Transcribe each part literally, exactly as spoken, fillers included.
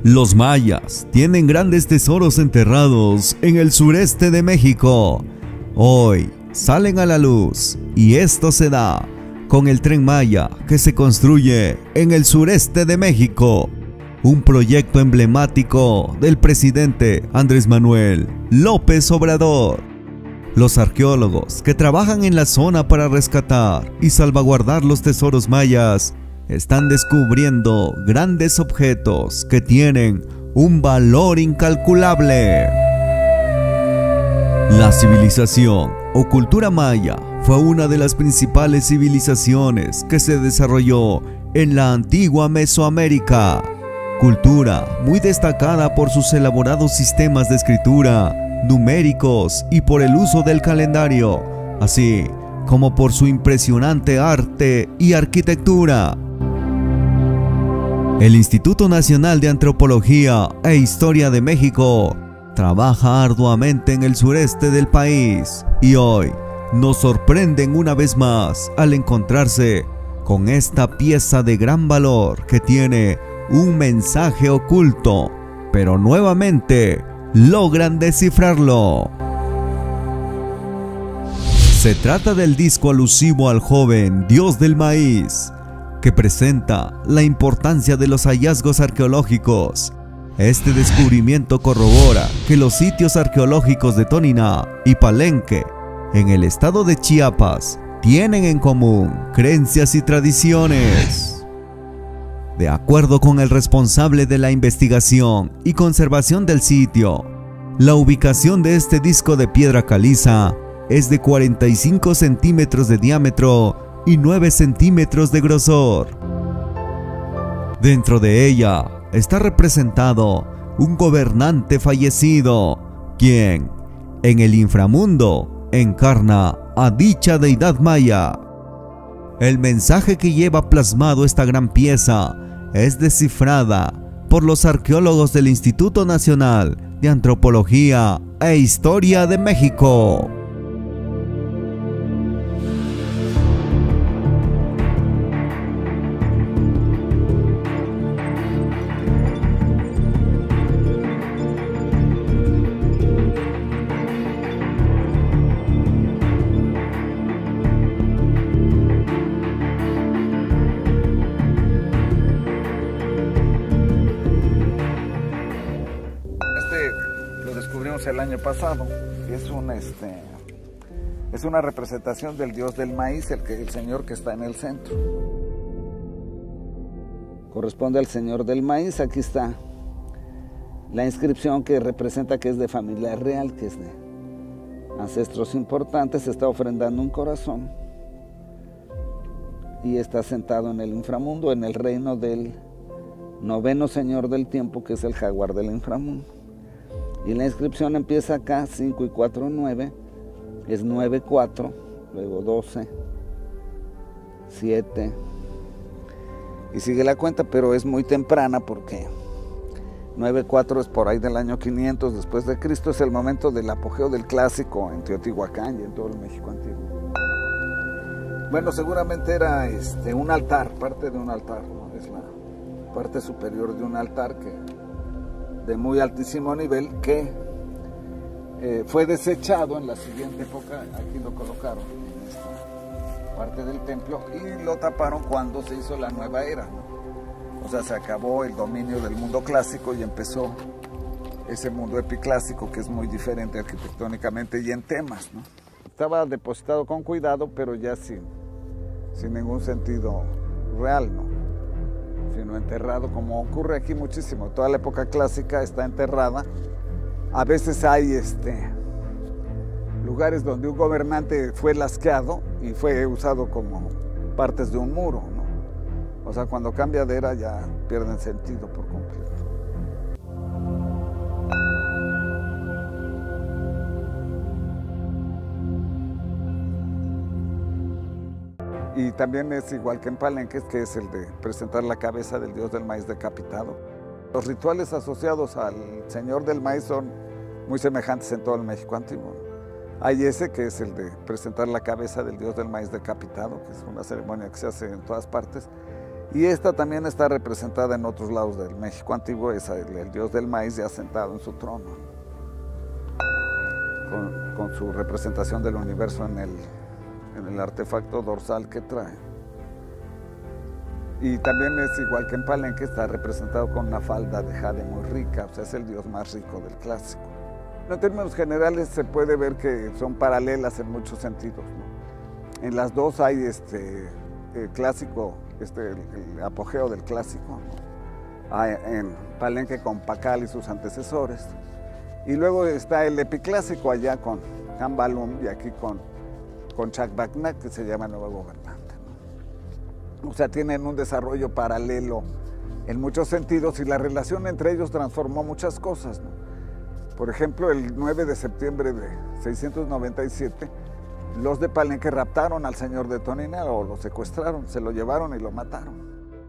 Los mayas tienen grandes tesoros enterrados en el sureste de México. Hoy salen a la luz y esto se da con el Tren Maya que se construye en el sureste de México. Un proyecto emblemático del presidente Andrés Manuel López Obrador. Los arqueólogos que trabajan en la zona para rescatar y salvaguardar los tesoros mayas están descubriendo grandes objetos que tienen un valor incalculable. La civilización o cultura maya fue una de las principales civilizaciones que se desarrolló en la antigua Mesoamérica. Cultura muy destacada por sus elaborados sistemas de escritura, numéricos y por el uso del calendario, así como por su impresionante arte y arquitectura. El Instituto Nacional de Antropología e Historia de México trabaja arduamente en el sureste del país y hoy nos sorprenden una vez más al encontrarse con esta pieza de gran valor que tiene un mensaje oculto, pero nuevamente logran descifrarlo. Se trata del disco alusivo al joven dios del maíz, que presenta la importancia de los hallazgos arqueológicos. Este descubrimiento corrobora que los sitios arqueológicos de Toniná y Palenque, en el estado de Chiapas, tienen en común creencias y tradiciones. De acuerdo con el responsable de la investigación y conservación del sitio, la ubicación de este disco de piedra caliza es de cuarenta y cinco centímetros de diámetro y nueve centímetros de grosor. Dentro de ella está representado un gobernante fallecido, quien en el inframundo encarna a dicha deidad maya. El mensaje que lleva plasmado esta gran pieza es descifrada por los arqueólogos del Instituto Nacional de Antropología e Historia de México. El año pasado es un este es una representación del dios del maíz, el que el señor que está en el centro corresponde al señor del maíz. Aquí está la inscripción que representa que es de familia real, que es de ancestros importantes. Se está ofrendando un corazón y está sentado en el inframundo, en el reino del noveno señor del tiempo, que es el jaguar del inframundo. Y la inscripción empieza acá, cinco y cuatro, nueve, es nueve, cuatro, luego doce, siete, y sigue la cuenta, pero es muy temprana porque nueve, cuatro es por ahí del año quinientos después de Cristo, es el momento del apogeo del clásico en Teotihuacán y en todo el México antiguo. Bueno, seguramente era este, un altar, parte de un altar, ¿no? Es la parte superior de un altar que de muy altísimo nivel, que eh, fue desechado en la siguiente época. Aquí lo colocaron en esta parte del templo y lo taparon cuando se hizo la nueva era, ¿no? O sea, se acabó el dominio del mundo clásico y empezó ese mundo epiclásico, que es muy diferente arquitectónicamente y en temas, ¿no? Estaba depositado con cuidado, pero ya sin, sin ningún sentido real, ¿no? Sino enterrado, como ocurre aquí muchísimo. Toda la época clásica está enterrada. A veces hay este, lugares donde un gobernante fue lasqueado y fue usado como partes de un muro, ¿no? O sea, cuando cambia de era ya pierden sentido por completo. Y también es igual que en Palenque, que es el de presentar la cabeza del dios del maíz decapitado. Los rituales asociados al señor del maíz son muy semejantes en todo el México antiguo. Hay ese que es el de presentar la cabeza del dios del maíz decapitado, que es una ceremonia que se hace en todas partes. Y esta también está representada en otros lados del México antiguo, es el, el dios del maíz ya sentado en su trono, con, con su representación del universo en el, en el artefacto dorsal que trae. Y también es igual que en Palenque, está representado con una falda de jade muy rica, o sea, es el dios más rico del clásico. En términos generales se puede ver que son paralelas en muchos sentidos, ¿no? En las dos hay este, el clásico, este, el, el apogeo del clásico, ¿no? Hay en Palenque con Pacal y sus antecesores. Y luego está el epiclásico allá con Cambalum y aquí con, con Chacbacac, que se llama nuevo gobernante, ¿no? O sea, tienen un desarrollo paralelo en muchos sentidos y la relación entre ellos transformó muchas cosas, ¿no? Por ejemplo, el nueve de septiembre de seiscientos noventa y siete, los de Palenque raptaron al señor de Toniná o lo secuestraron, se lo llevaron y lo mataron.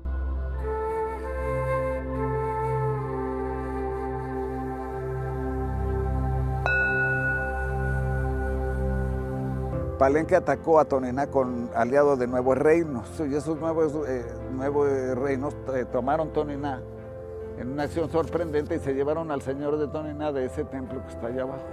Palenque atacó a Toniná con aliado de Nuevos Reinos y esos nuevos, eh, nuevos reinos eh, tomaron Toniná en una acción sorprendente y se llevaron al señor de Toniná de ese templo que está allá abajo.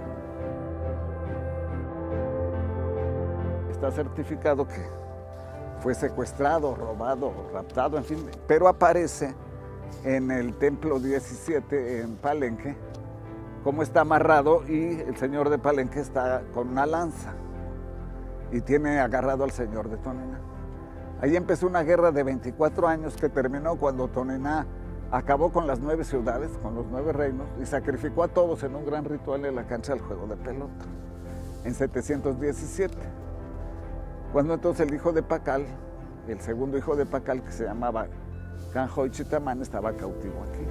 Está certificado que fue secuestrado, robado, raptado, en fin, pero aparece en el templo diecisiete en Palenque cómo está amarrado y el señor de Palenque está con una lanza y tiene agarrado al señor de Toniná. Ahí empezó una guerra de veinticuatro años que terminó cuando Toniná acabó con las nueve ciudades, con los nueve reinos, y sacrificó a todos en un gran ritual en la cancha del juego de pelota, en setecientos diecisiete. Cuando entonces el hijo de Pacal, el segundo hijo de Pacal, que se llamaba Canjoy Chitamán, estaba cautivo aquí.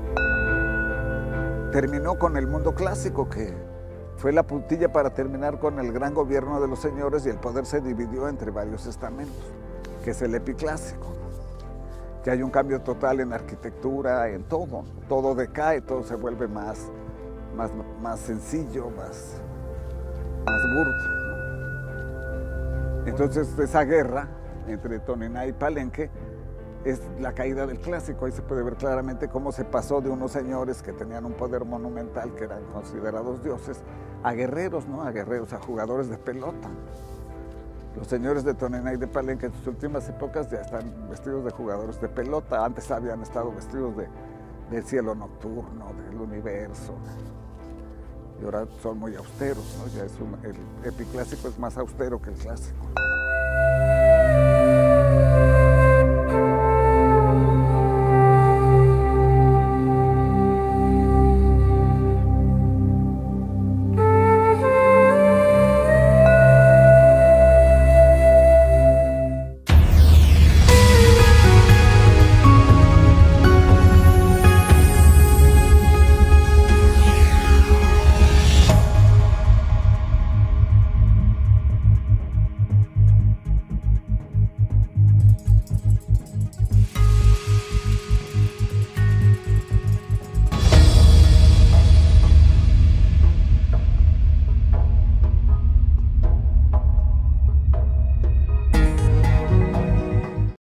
Terminó con el mundo clásico, que fue la puntilla para terminar con el gran gobierno de los señores, y el poder se dividió entre varios estamentos, que es el epiclásico. Que hay un cambio total en arquitectura, en todo, todo decae, todo se vuelve más, más, más sencillo, más, más burdo. Entonces esa guerra entre Toniná y Palenque es la caída del clásico. Ahí se puede ver claramente cómo se pasó de unos señores que tenían un poder monumental, que eran considerados dioses, a guerreros, ¿no? A guerreros, a jugadores de pelota. Los señores de Toniná y de Palenque en sus últimas épocas ya están vestidos de jugadores de pelota. Antes habían estado vestidos de, del cielo nocturno, del universo. Y ahora son muy austeros, ¿no? Ya es un, el epiclásico es más austero que el clásico.